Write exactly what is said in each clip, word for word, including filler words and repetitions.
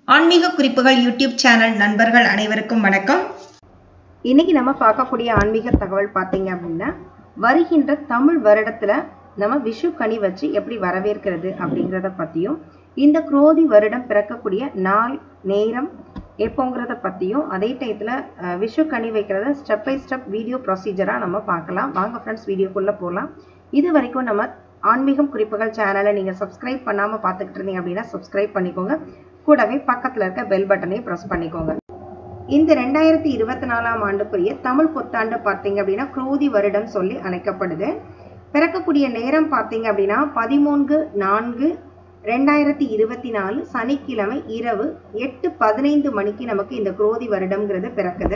ஆன்மீக குறிப்புகள் YouTube channel நண்பர்கள் அனைவருக்கும் வணக்கம். இன்னைக்கு நம்ம பார்க்கக்கூடிய ஆன்மீக தகவல் பார்த்தீங்க அப்படின்னா, வருகின்ற தமிழ் வருடத்துல நம்ம விஷு கனி வச்சு எப்படி வரவேற்கிறது அப்படிங்கிறத பற்றியும், இந்த குரோதி வருடம் பிறக்கக்கூடிய நாள் நேரம் எப்போங்கிறத பற்றியும், அதே டயத்தில் விஷு கனி வைக்கிறத ஸ்டெப் பை ஸ்டெப் வீடியோ ப்ரொசீஜராக நம்ம பார்க்கலாம். வாங்க ஃப்ரெண்ட்ஸ், வீடியோக்குள்ளே போகலாம். இது வரைக்கும் நம்ம ஆன்மீகம் குறிப்புகள் சேனலை நீங்கள் சப்ஸ்கிரைப் பண்ணாமல் பார்த்துக்கிட்டு இருந்தீங்க அப்படின்னா சப்ஸ்கிரைப் பண்ணிக்கோங்க. கூடவே பக்கத்தில் இருக்க பெல் பட்டனையும் ப்ரெஸ் பண்ணிக்கோங்க. இந்த ரெண்டாயிரத்தி இருபத்தி நாலாம் ஆண்டுக்குரிய தமிழ் புத்தாண்டு பார்த்தீங்க அப்படின்னா குரோதி வருடம் சொல்லி அழைக்கப்படுது. பிறக்கக்கூடிய நேரம் பார்த்தீங்க அப்படின்னா பதிமூன்று நான்கு ரெண்டாயிரத்தி இருபத்தி நாலு சனிக்கிழமை இரவு எட்டு பதினைந்து மணிக்கு நமக்கு இந்த குரோதி வருடம்ங்கிறது பிறக்குது.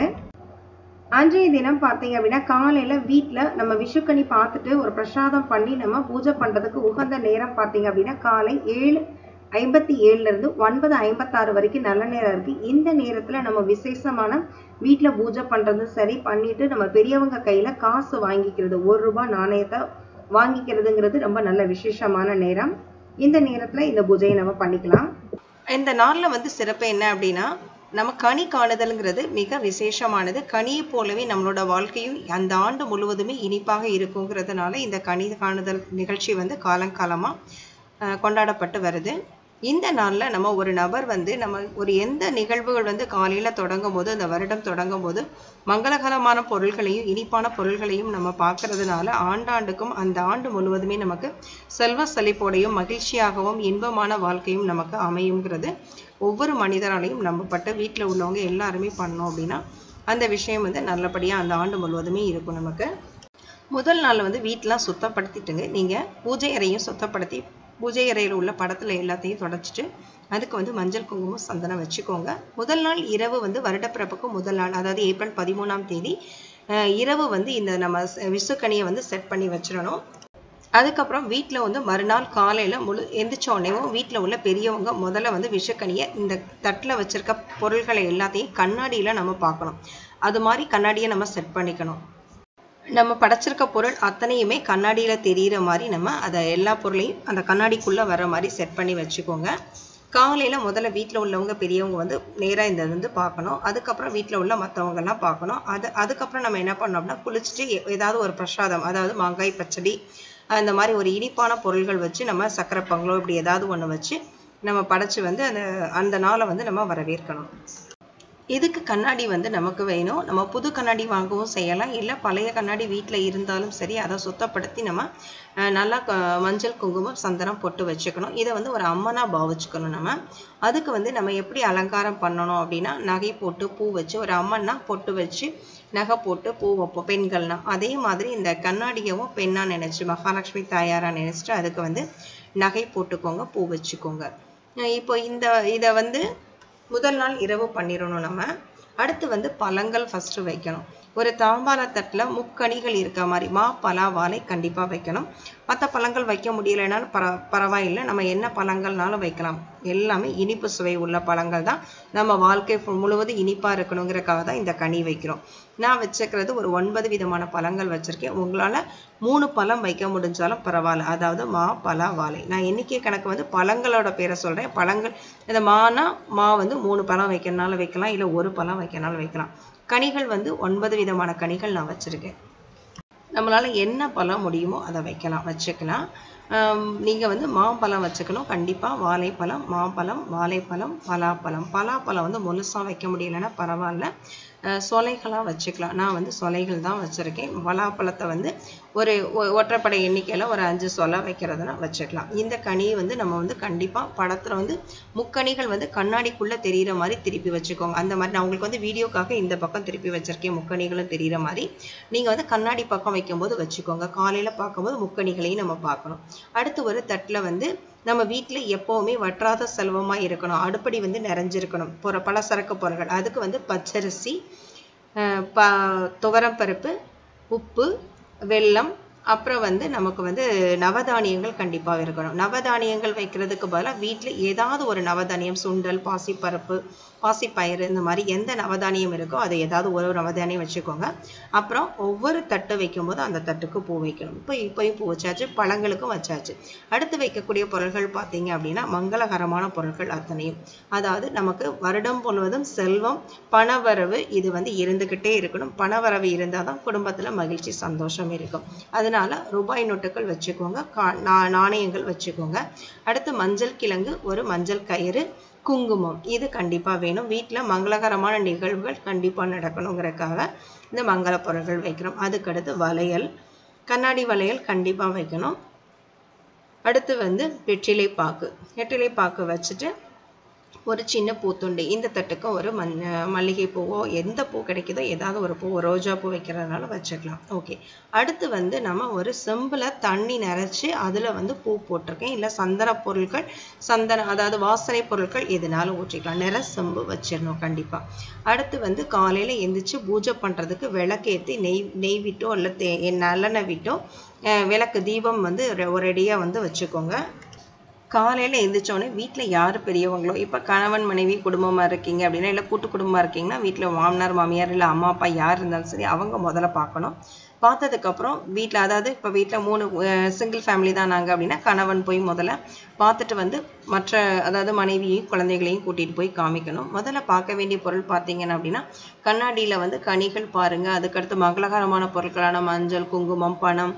அன்றைய தினம் பார்த்தீங்க அப்படின்னா காலையில் வீட்டில் நம்ம விஷுக்கனி பார்த்துட்டு ஒரு பிரசாதம் பண்ணி நம்ம பூஜை பண்ணுறதுக்கு உகந்த நேரம் பார்த்தீங்க அப்படின்னா காலை ஏழு ஐம்பத்தி ஏழுலேருந்து ஒன்பது ஐம்பத்தாறு வரைக்கும் நல்ல நேரம் இருக்குது. இந்த நேரத்தில் நம்ம விசேஷமான வீட்டில் பூஜை பண்ணுறது சரி பண்ணிவிட்டு நம்ம பெரியவங்க கையில் காசு வாங்கிக்கிறது, ஒரு ரூபாய் நாணயத்தை வாங்கிக்கிறதுங்கிறது ரொம்ப நல்ல விசேஷமான நேரம். இந்த நேரத்தில் இந்த பூஜையை நம்ம பண்ணிக்கலாம். இந்த நாளில் வந்து சிறப்பு என்ன அப்படின்னா, நம்ம கனி காணுதல்ங்கிறது மிக விசேஷமானது. கனியை போலவே நம்மளோட வாழ்க்கையும் அந்த ஆண்டு முழுவதுமே இனிப்பாக இருக்குங்கிறதுனால இந்த கனி காணுதல் நிகழ்ச்சி வந்து காலங்காலமாக கொண்டாடப்பட்டு வருது. இந்த நாளில் நம்ம ஒரு நபர் வந்து நம்ம ஒரு எந்த நிகழ்வுகள் வந்து காலையில் தொடங்கும் போது, அந்த வருடம் தொடங்கும் போது மங்களகரமான பொருள்களையும் இனிப்பான பொருள்களையும் நம்ம பார்க்கறதுனால ஆண்டாண்டுக்கும் அந்த ஆண்டு முழுவதுமே நமக்கு செல்வ செழிப்போடையும் மகிழ்ச்சியாகவும் இன்பமான வாழ்க்கையும் நமக்கு அமையுங்கிறது ஒவ்வொரு மனிதராலையும் நம்பப்பட்டு வீட்டில் உள்ளவங்க எல்லாருமே பண்ணோம் அப்படின்னா அந்த விஷயம் வந்து நல்லபடியாக அந்த ஆண்டு முழுவதுமே இருக்கும். நமக்கு முதல் நாள் வந்து வீட்டெலாம் சுத்தப்படுத்திட்டுங்க, நீங்கள் பூஜை அறையும் சுத்தப்படுத்தி பூஜை அறையில் உள்ள படத்தில் எல்லாத்தையும் தொடச்சிட்டு அதுக்கு வந்து மஞ்சள் குங்குமம் சந்தனம் வச்சுக்கோங்க. முதல் நாள் இரவு வந்து வருடப்பிறப்புக்கு முதல் நாள், அதாவது ஏப்ரல் பதிமூணாம் தேதி இரவு வந்து இந்த நம்ம விஷுக்கனியை வந்து செட் பண்ணி வச்சிடணும். அதுக்கப்புறம் வீட்டில் வந்து மறுநாள் காலையில் முழு எந்திரிச்சோடனேவும் வீட்டில் உள்ள பெரியவங்க முதல்ல வந்து விஷுக்கனியை இந்த தட்டில் வச்சுருக்க பொருள்களை எல்லாத்தையும் கண்ணாடியில் நம்ம பார்க்கணும். அது மாதிரி கண்ணாடியை நம்ம செட் பண்ணிக்கணும். நம்ம படைச்சிருக்க பொருள் அத்தனையுமே கண்ணாடியில் தெரிகிற மாதிரி நம்ம அதை எல்லா பொருளையும் அந்த கண்ணாடிக்குள்ளே வர மாதிரி செட் பண்ணி வச்சுக்கோங்க. காலையில் முதல்ல வீட்டில் உள்ளவங்க பெரியவங்க வந்து நேராக இந்த வந்து பார்க்கணும். அதுக்கப்புறம் வீட்டில் உள்ள மற்றவங்கெல்லாம் பார்க்கணும். அது அதுக்கப்புறம் நம்ம என்ன பண்ணோம் அப்படின்னா குளிச்சுட்டு ஏதாவது ஒரு பிரசாதம், அதாவது மாங்காய் பச்சடி அந்த மாதிரி ஒரு இனிப்பான பொருள்கள் வச்சு நம்ம சக்கரை பொங்கலோ இப்படி ஏதாவது ஒன்று வச்சு நம்ம படைச்சி வந்து அந்த அந்த நாளை வந்து நம்ம வரவேற்கணும். இதுக்கு கண்ணாடி வந்து நமக்கு வேணும். நம்ம புது கண்ணாடி வாங்கவும் செய்யலாம், இல்லை பழைய கண்ணாடி வீட்டில் இருந்தாலும் சரி அதை சுத்தப்படுத்தி நம்ம நல்லா மஞ்சள் குங்குமம் சந்தனம் போட்டு வச்சுக்கணும். இதை வந்து ஒரு அம்மனா பாவிச்சுக்கணும். நம்ம அதுக்கு வந்து நம்ம எப்படி அலங்காரம் பண்ணணும் அப்படின்னா, நகை போட்டு பூ வச்சு ஒரு அம்மன்னா பொட்டு வச்சு நகை போட்டு பூ வைப்போம் பெண்கள்னா, அதே மாதிரி இந்த கண்ணாடியவும் பெண்ணா நினைச்சு மகாலட்சுமி தாயாரா நினைச்சிட்டு அதுக்கு வந்து நகை போட்டுக்கோங்க, பூ வச்சுக்கோங்க. இப்போ இந்த இதை வந்து முதல் நாள் இரவு பண்ணிடணும். நம்ம அடுத்து வந்து பழங்கள் ஃபஸ்ட்டு வைக்கணும். ஒரு தாம்பாள தட்டில் முக்கணிகள் இருக்க மாதிரி மா பலா வாழை கண்டிப்பாக வைக்கணும். மற்ற பழங்கள் வைக்க முடியலைனாலும் பர பரவாயில்லை நம்ம என்ன பழங்கள்னாலும் வைக்கலாம். எல்லாமே இனிப்பு சுவை உள்ள பழங்கள் தான். நம்ம வாழ்க்கை முழுவதும் இனிப்பாக இருக்கணுங்கிறக்காக தான் இந்த கனி வைக்கிறோம். நான் வச்சுக்கிறது ஒரு ஒன்பது விதமான பழங்கள் வச்சுருக்கேன். உங்களால் மூணு பழம் வைக்க முடிஞ்சாலும் பரவாயில்ல, அதாவது மா பலா வாழை. நான் எண்ணிக்கை கணக்கு வந்து பழங்களோட பேரை சொல்கிறேன். பழங்கள் இந்த மானா மா வந்து மூணு பழம் வைக்கிறனாலும் வைக்கலாம், இல்லை ஒரு பழம் வைக்கிறனாலும் வைக்கலாம். கனிகள் வந்து ஒன்பது விதமான கனிகள் நான் வச்சுருக்கேன். நம்மளால் என்ன பழம் முடியுமோ அதை வைக்கலாம், வச்சுக்கலாம். நீங்கள் வந்து மாம்பழம் வச்சுக்கணும் கண்டிப்பாக. வாழைப்பழம், மாம்பழம், வாழைப்பழம், பலாப்பழம். பலாப்பழம் வந்து முழுசாக வைக்க முடியலைன்னா பரவாயில்ல, சொலைகளாக வச்சுக்கலாம். நான் வந்து சொலைகள் தான் வச்சுருக்கேன். பலாப்பழத்தை வந்து ஒரு ஒற்றைப்படை எண்ணிக்கையில் ஒரு அஞ்சு சொலை வைக்கிறதுனா வச்சுக்கலாம். இந்த கனியை வந்து நம்ம வந்து கண்டிப்பாக படத்தில் வந்து முக்கணிகள் வந்து கண்ணாடிக்குள்ளே தெரிகிற மாதிரி திருப்பி வச்சுக்கோங்க. அந்த மாதிரி நான் உங்களுக்கு வந்து வீடியோக்காக இந்த பக்கம் திருப்பி வச்சுருக்கேன், முக்கணிகளும் தெரிகிற மாதிரி. நீங்கள் வந்து கண்ணாடி பக்கம் வைக்கும்போது வச்சுக்கோங்க. காலையில் பார்க்கும்போது முக்கணிகளையும் நம்ம பார்க்கணும். அடுத்து ஒரு தட்டில் வந்து நம்ம வீட்டில் எப்போவுமே வற்றாத செல்வமாக இருக்கணும், அடுப்படி வந்து நிறைஞ்சிருக்கணும் பொற பலசரக்கு பொருட்கள். அதுக்கு வந்து பச்சரிசி, ப துவரம்பருப்பு, உப்பு, வெல்லம், அப்புறம் வந்து நமக்கு வந்து நவதானியங்கள் கண்டிப்பாக இருக்கணும். நவதானியங்கள் வைக்கிறதுக்கு பதிலாக வீட்டில் ஏதாவது ஒரு நவதானியம், சுண்டல், பாசிப்பருப்பு, பாசிப்பயிறு இந்த மாதிரி எந்த நவதானியம் இருக்கோ அதை ஏதாவது ஒரு நவதானியம் வச்சுக்கோங்க. அப்புறம் ஒவ்வொரு தட்டு வைக்கும்போது அந்த தட்டுக்கு பூ வைக்கணும். இப்போ இப்போயும் பூ வச்சாச்சு, பழங்களுக்கும் வச்சாச்சு. அடுத்து வைக்கக்கூடிய பொருட்கள் பார்த்தீங்க அப்படின்னா மங்களகரமான பொருட்கள் அத்தனையும், அதாவது நமக்கு வருடம் முழுவதும் செல்வம் பணவரவு இது வந்து இருந்துக்கிட்டே இருக்கணும். பணவரவு இருந்தால் தான் குடும்பத்தில் மகிழ்ச்சி சந்தோஷம் இருக்கும். அதனால ரூபாய் நோட்டுகள் வச்சுக்கோங்க, நாணயங்கள் வச்சுக்கோங்க. அடுத்து மஞ்சள் கிழங்கு, ஒரு மஞ்சள் கயிறு, குங்குமம் இது கண்டிப்பா வேணும். வீட்டில் மங்களகரமான நிகழ்வுகள் கண்டிப்பா நடக்கணுங்கிறதுக்காக இந்த மங்கள பொருட்கள் வைக்கிறோம். அதுக்கடுத்து வளையல், கண்ணாடி வளையல் கண்டிப்பா வைக்கணும். அடுத்து வந்து வெற்றிலை பாக்கு, வெற்றிலை பாக்கு வச்சுட்டு ஒரு சின்ன பூத்துண்டு, இந்த தட்டுக்கு ஒரு மண் மல்லிகை பூவோ எந்த பூ கிடைக்குதோ ஏதாவது ஒரு பூ, ரோஜா பூ வைக்கிறதுனால வச்சுக்கலாம். ஓகே, அடுத்து வந்து நம்ம ஒரு செம்பில் தண்ணி நிறச்சி அதில் வந்து பூ போட்டிருக்கேன். இல்லை சந்தன பொருட்கள், சந்தன அதாவது வாசனை பொருட்கள் எதுனாலும் ஊற்றிக்கலாம். நிற செம்பு வச்சிடணும் கண்டிப்பாக. அடுத்து வந்து காலையில் எந்திரிச்சு பூஜை பண்ணுறதுக்கு விளக்கேற்றி நெய் நெய் விட்டோ இல்லை தே நல்லெண்ணெய் விட்டோ விளக்கு தீபம் வந்து ஒரேடியாக வந்து வச்சுக்கோங்க. காலையில் எழுந்திரிச்சோடனே வீட்டில் யார் பெரியவங்களோ, இப்போ கணவன் மனைவி குடும்பமாக இருக்கீங்க அப்படின்னா, இல்லை கூட்டு குடும்பமாக இருக்கீங்கன்னா வீட்டில் மாமனார் மாமியார் இல்லை அம்மா அப்பா யார் இருந்தாலும் சரி அவங்க முதல்ல பார்க்கணும். பார்த்ததுக்கப்புறம் வீட்டில், அதாவது இப்போ வீட்டில் மூணு சிங்கிள் ஃபேமிலி தான் நாங்கள் அப்படின்னா கணவன் போய் முதல்ல பார்த்துட்டு வந்து மற்ற அதாவது மனைவியையும் குழந்தைகளையும் கூட்டிகிட்டு போய் காமிக்கணும். முதல்ல பார்க்க வேண்டிய பொருள் பார்த்தீங்கன்னா அப்படின்னா கண்ணாடியில் வந்து கனிகள் பாருங்கள். அதுக்கடுத்து மங்களகரமான பொருட்களான மஞ்சள், குங்குமம், பணம்,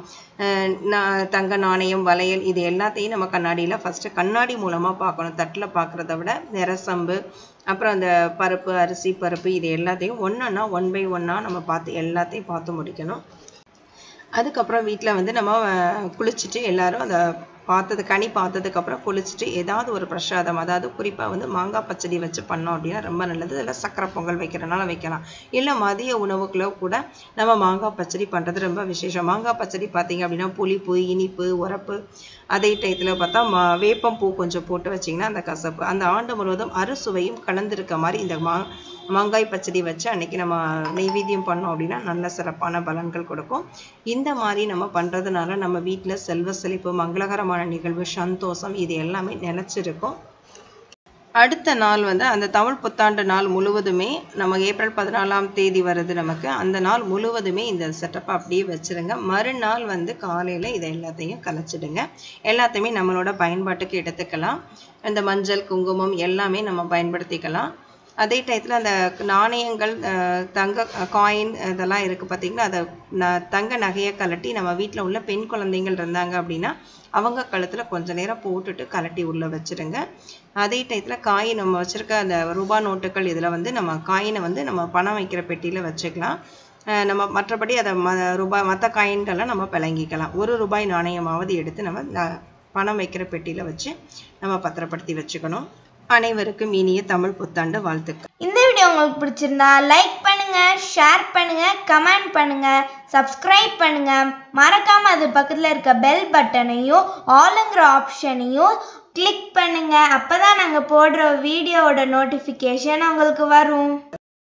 தங்க நாணயம், வளையல் இது எல்லாத்தையும் நம்ம கண்ணாடியில் ஃபஸ்ட்டு கண்ணாடி மூலமாக பார்க்கணும். தட்டில் பார்க்குறத விட நிறசம்பு, அப்புறம் அந்த பருப்பு, அரிசி பருப்பு இது எல்லாத்தையும் ஒன்றா ஒன் பை ஒன்னாக நம்ம பார்த்து எல்லாத்தையும் பார்த்து முடிக்கணும். அதுக்கப்புறம் வீட்டில் வந்து நம்ம குளிச்சுட்டு எல்லாரும் அதை பார்த்தது கனி பார்த்ததுக்கப்புறம் குளிச்சுட்டு ஏதாவது ஒரு பிரசாதம், அதாவது குறிப்பாக வந்து மாங்காய் பச்சடி வச்சு பண்ணோம் அப்படின்னா ரொம்ப நல்லது. இல்லை சக்கரை பொங்கல் வைக்கிறனால வைக்கலாம். இல்லை மதிய உணவுக்குள்ள கூட நம்ம மாங்காய் பச்சடி பண்ணுறது ரொம்ப விசேஷம். மாங்காய் பச்சடி பார்த்தீங்க அப்படின்னா புளிப்பு, இனிப்பு, உரப்பு, அதே டயத்தில் பார்த்தா மா வேப்பம் பூ கொஞ்சம் போட்டு வச்சிங்கன்னா அந்த கசப்பு அந்த ஆண்டு முழுவதும் அறுசுவையும் கலந்துருக்க மாதிரி இந்த மா மாங்காய் பச்சடி வச்சு அன்னைக்கு நம்ம நெய்வேத்தியம் பண்ணோம் அப்படின்னா நல்ல சிறப்பான பலன்கள் கொடுக்கும். இந்த மாதிரி நம்ம பண்ணுறதுனால நம்ம வீட்டில் செல்வ செழிப்பு, மங்களகரமான நிகழ்வு, சந்தோஷம் இது எல்லாமே நிலச்சிருக்கும். அடுத்த நாள் வந்து அந்த தமிழ் புத்தாண்டு நாள் முழுவதுமே நம்ம ஏப்ரல் பதினாலாம் தேதி வருது நமக்கு, அந்த நாள் முழுவதுமே இந்த செட்டப்பை அப்படியே வச்சுருங்க. மறுநாள் வந்து காலையில் இதை எல்லாத்தையும் கலைச்சிடுங்க. எல்லாத்தையுமே நம்மளோட பயன்பாட்டுக்கு எடுத்துக்கலாம். இந்த மஞ்சள், குங்குமம் எல்லாமே நம்ம பயன்படுத்திக்கலாம். அதே டயத்தில் அந்த நாணயங்கள், தங்க காயின் இதெல்லாம் இருக்குது பார்த்திங்கன்னா, அதை ந தங்க நகையை கலட்டி நம்ம வீட்டில் உள்ள பெண் குழந்தைங்கள் இருந்தாங்க அப்படின்னா அவங்க கழுத்தில் கொஞ்ச நேரம் போட்டுட்டு கலட்டி உள்ளே வச்சுருங்க. அதே டயத்தில் காயின் நம்ம வச்சுருக்க அந்த ரூபா நோட்டுகள் இதில் வந்து நம்ம காயினை வந்து நம்ம பணம் வைக்கிற பெட்டியில் வச்சுக்கலாம். நம்ம மற்றபடி அதை ம ரூபாய் மற்ற காயின்கள்லாம் நம்ம பிளங்கிக்கலாம். ஒரு ரூபாய் நாணயமாவது எடுத்து நம்ம பணம் வைக்கிற பெட்டியில் வச்சு நம்ம பத்திரப்படுத்தி வச்சுக்கணும். அனைவருக்கும் இனிய தமிழ் புத்தாண்டு வாழ்த்துக்கள். இந்த வீடியோ உங்களுக்கு பிடிச்சிருந்தா லைக் பண்ணுங்க, ஷேர் பண்ணுங்க, கமெண்ட் பண்ணுங்க, சப்ஸ்கிரைப் பண்ணுங்க. மறக்காம அது பக்கத்தில் இருக்க பெல் பட்டனையும் ஆளுங்கிற ஆப்ஷனையும் கிளிக் பண்ணுங்க. அப்பதான் நாங்கள் போடுற வீடியோவோட நோட்டிஃபிகேஷன் உங்களுக்கு வரும்.